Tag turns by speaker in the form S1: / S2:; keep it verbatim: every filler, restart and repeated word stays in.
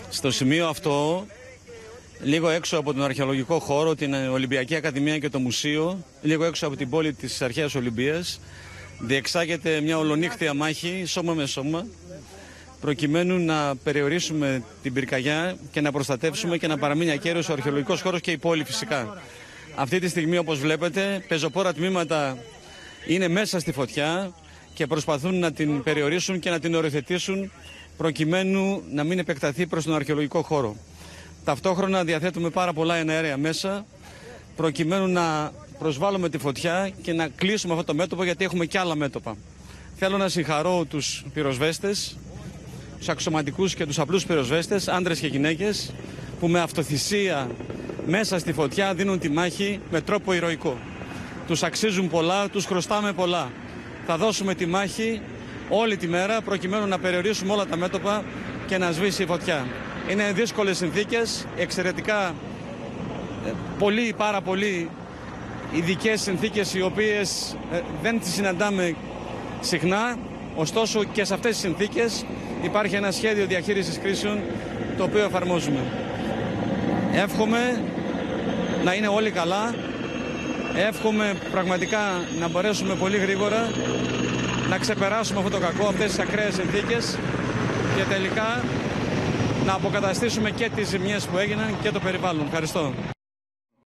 S1: Στο σημείο αυτό, λίγο έξω από τον αρχαιολογικό χώρο, την Ολυμπιακή Ακαδημία και το Μουσείο, λίγο έξω από την πόλη της Αρχαίας Ολυμπίας, διεξάγεται μια ολονύχτια μάχη, σώμα με σώμα, προκειμένου να περιορίσουμε την πυρκαγιά και να προστατεύσουμε και να παραμείνει ακέραιος ο αρχαιολογικός χώρος και η πόλη φυσικά. Αυτή τη στιγμή, όπως βλέπετε, πεζοπόρα τμήματα είναι μέσα στη φωτιά και προσπαθούν να την περιορίσουν και να την οριοθετήσουν προκειμένου να μην επεκταθεί προς τον αρχαιολογικό χώρο. Ταυτόχρονα διαθέτουμε πάρα πολλά εναέρια μέσα προκειμένου να προσβάλλουμε τη φωτιά και να κλείσουμε αυτό το μέτωπο, γιατί έχουμε και άλλα μέτωπα. Θέλω να συγχαρώ τους πυροσβέστες, τους αξιωματικούς και τους απλούς πυροσβέστες, άντρες και γυναίκες, που με αυτοθυσία μέσα στη φωτιά δίνουν τη μάχη με τρόπο ηρωικό. Τους αξίζουν πολλά, τους χρωστάμε πολλά. Θα δώσουμε τη μάχη όλη τη μέρα προκειμένου να περιορίσουμε όλα τα μέτωπα και να σβήσει η φωτιά. Είναι δύσκολες συνθήκες, εξαιρετικά πολύ, πάρα πολύ ειδικές συνθήκες, οι οποίες δεν τις συναντάμε συχνά. Ωστόσο και σε αυτές τις συνθήκες υπάρχει ένα σχέδιο διαχείρισης κρίσεων το οποίο εφαρμόζουμε. Εύχομαι να είναι όλοι καλά. Εύχομαι πραγματικά να μπορέσουμε πολύ γρήγορα να ξεπεράσουμε αυτό το κακό, αυτές τις ακραίες συνθήκες και τελικά να αποκαταστήσουμε και τις ζημιές που έγιναν και το περιβάλλον. Ευχαριστώ.